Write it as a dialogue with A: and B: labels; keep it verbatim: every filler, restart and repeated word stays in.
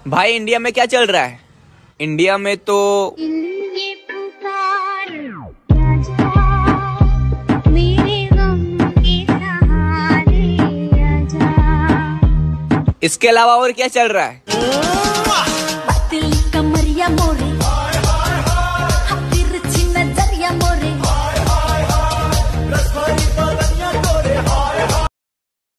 A: भाई इंडिया में क्या चल रहा है? इंडिया में तो
B: ये पुकार आजा, मेरे गम के सहारे आजा।
A: इसके अलावा और क्या चल रहा है?
B: पतली कमरिया मोरे